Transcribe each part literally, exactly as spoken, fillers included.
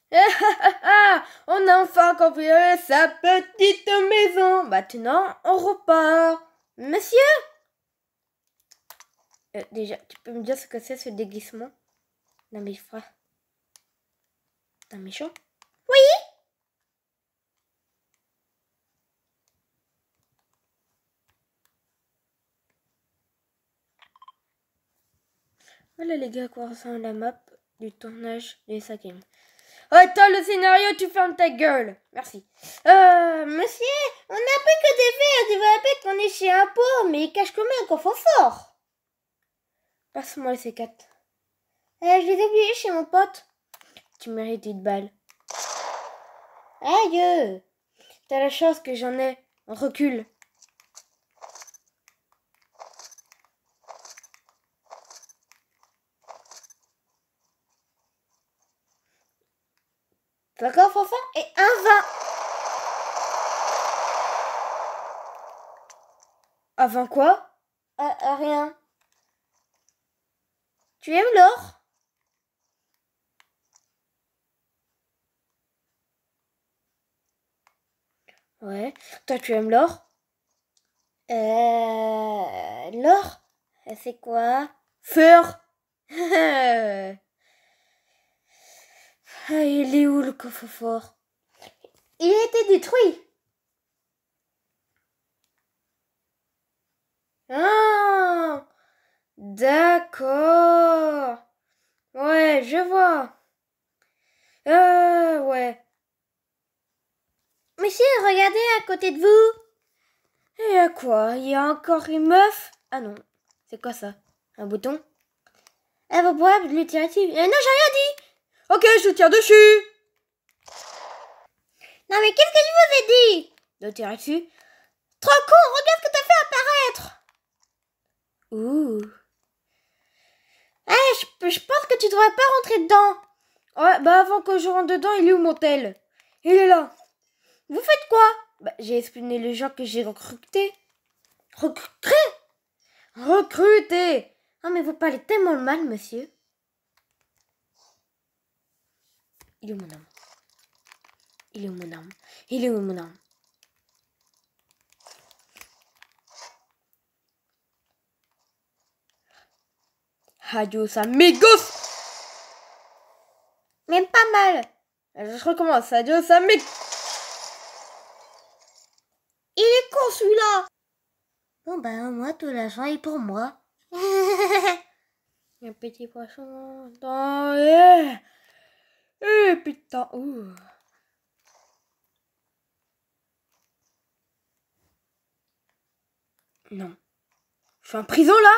On a enfin cambriolé sa petite maison. Maintenant, on repart. Monsieur? Euh, déjà, tu peux me dire ce que c'est ce déguisement? Non mais frère. T'es un méchant? Oui. Voilà les gars, à quoi ressemble la map du tournage des Sakim. Oh, toi, le scénario, tu fermes ta gueule. Merci. Euh, monsieur, on n'a pris que des verres, des verres qu'on est chez un pot, mais il cache quand même un coffre-fort. Passe-moi les C quatre. Euh, je les ai oubliés chez mon pote. Tu mérites une balle. Aïe! T'as la chance que j'en ai. On recule. Un coffre-fort et un vin. Avant quoi? Ah, ah, rien. Tu aimes l'or? Ouais. Toi, tu aimes l'or? Euh... L'or? C'est quoi? Feur. Ah, il est où le coffre-fort? Il a été détruit. Ah, d'accord. Ouais, je vois. Euh, ouais. Monsieur, regardez à côté de vous. Et à quoi? Il y a encore une meuf? Ah non, c'est quoi ça? Un bouton? Elle va pouvoir lui tirer dessus. Euh, non, j'ai rien dit. Ok, je tire dessus. Non mais qu'est-ce que je vous ai dit? De tirer dessus. Trop con, regarde ce que t'as fait apparaître. Ouh. Eh, je, je pense que tu devrais pas rentrer dedans. Ouais, bah avant que je rentre dedans, il est où mon tel? Il est là. Vous faites quoi? Bah, j'ai espionné les gens que j'ai recrutés. Recrutés? Recrutés? Ah, mais vous parlez tellement mal, monsieur. Il est où mon arme? Il est où mon arme? Il est où mon arme? Adios amigos! Même pas mal. Je recommence. Adios amigos! Il est con celui-là! Bon ben moi tout l'argent est pour moi. Un petit poisson dans... Eh, eh putain. Ouh. Non. Je suis en prison là?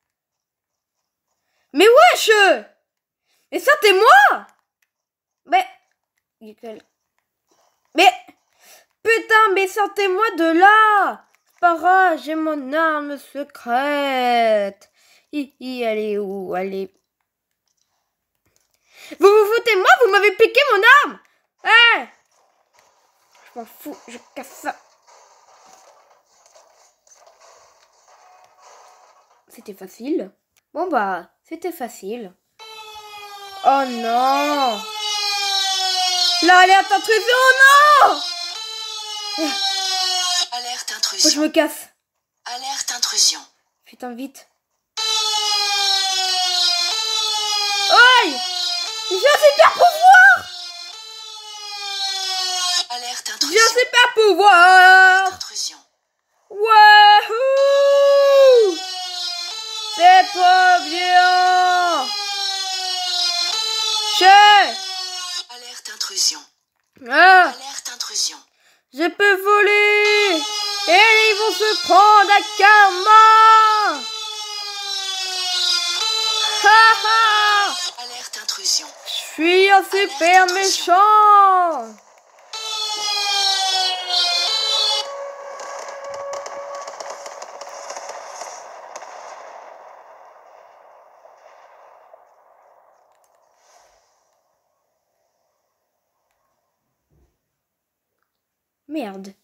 Mais wesh! Mais ça t'es moi! Mais... Mais... Putain, mais sortez-moi de là! Para, j'ai mon arme secrète. Hi, hi, elle est où? Elle est... Vous vous foutez de moi? Vous m'avez piqué mon arme! Eh! Je m'en fous, je casse ça. C'était facile. Bon bah, c'était facile. Oh non! L'alerte intrusion, non! Alerte intrusion. Faut que je me casse. Alerte intrusion. Putain, vite. Aïe! J'ai un super pouvoir! Alerte intrusion. J'ai un super pouvoir! Alerte intrusion. Wouhou! C'est trop bien! Che! Alerte intrusion. Ah! Alerte intrusion. Je peux voler! Et ils vont se prendre à karma! Ha ha! Alerte intrusion. Je suis un super méchant! Merde.